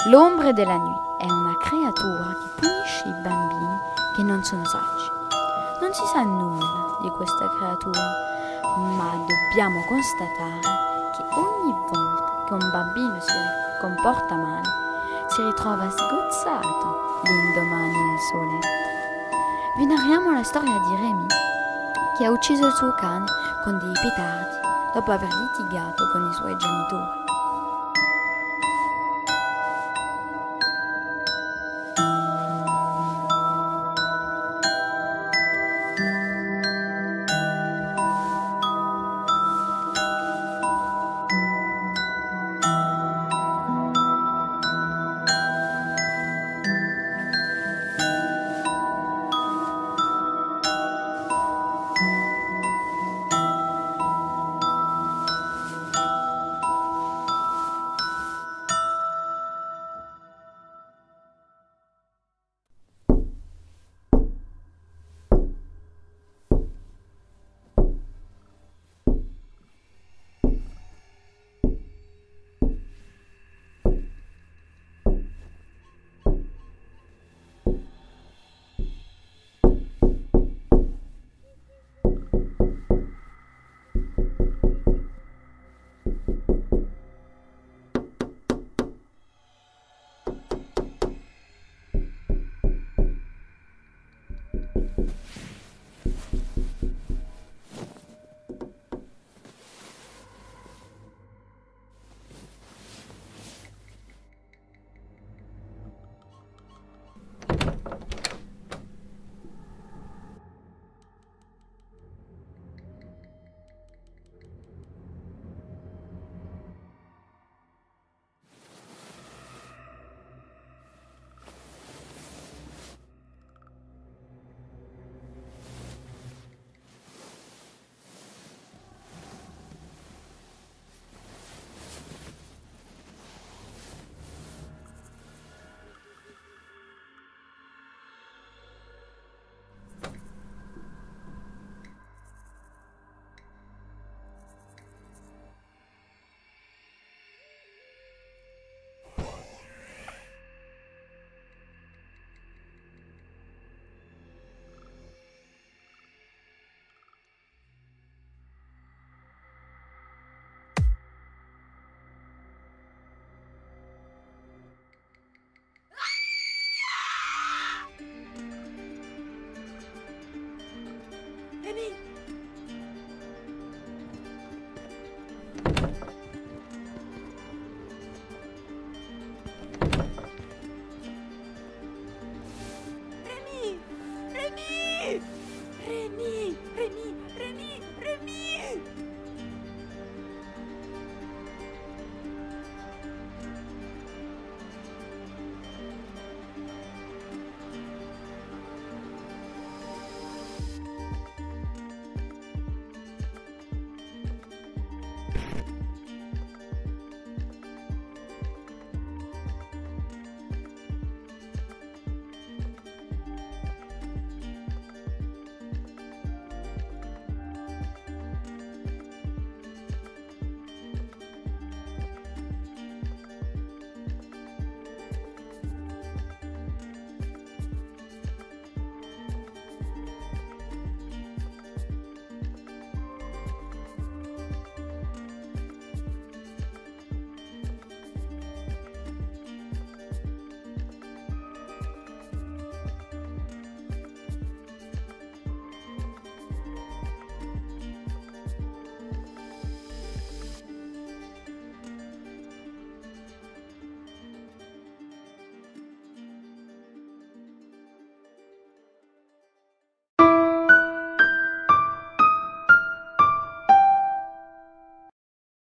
L'ombre della nuit è una creatura che punisce i bambini che non sono saggi. Non si sa nulla di questa creatura, ma dobbiamo constatare che ogni volta che un bambino si comporta male, si ritrova sgozzato l'indomani nel suo letto. Vi narriamo la storia di Remy, che ha ucciso il suo cane con dei petardi dopo aver litigato con i suoi genitori.